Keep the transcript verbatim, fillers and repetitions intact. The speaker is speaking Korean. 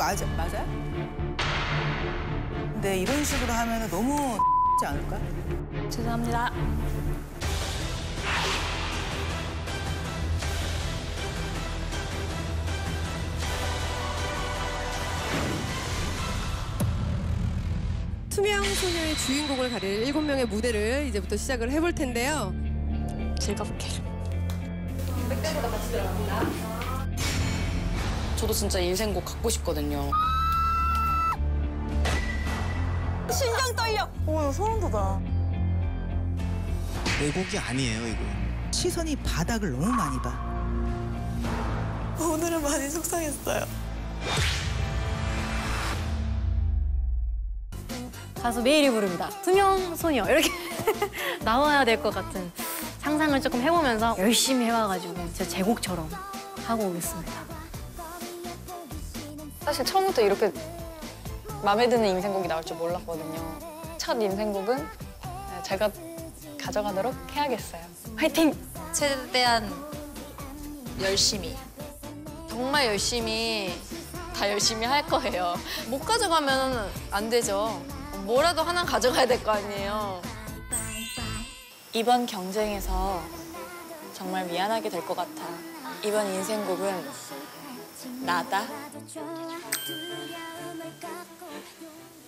맞아, 맞아요? 근데 이런 식으로 하면 너무 X지 않을까? 죄송합니다. 투명 소녀의 주인공을 가릴 일곱 명의 무대를 이제부터 시작을 해볼 텐데요. 즐겁게. 백대보다 같이 들어갑니다. 저도 진짜 인생곡 갖고 싶거든요. 심장 떨려. 오, 소름 돋아. 내 곡이 아니에요, 이거. 시선이 바닥을 너무 많이 봐. 오늘은 많이 속상했어요. 가수 메일이 부릅니다. 투명 소녀 이렇게 나와야 될 것 같은 상상을 조금 해보면서 열심히 해와가지고 진짜 제 곡처럼 하고 오겠습니다. 사실 처음부터 이렇게 마음에 드는 인생곡이 나올 줄 몰랐거든요. 첫 인생곡은 제가 가져가도록 해야겠어요. 화이팅! 최대한 열심히. 정말 열심히 다 열심히 할 거예요. 못 가져가면 안 되죠. 뭐라도 하나 가져가야 될 거 아니에요. 이번 경쟁에서 정말 미안하게 될 것 같아. 이번 인생곡은 나다.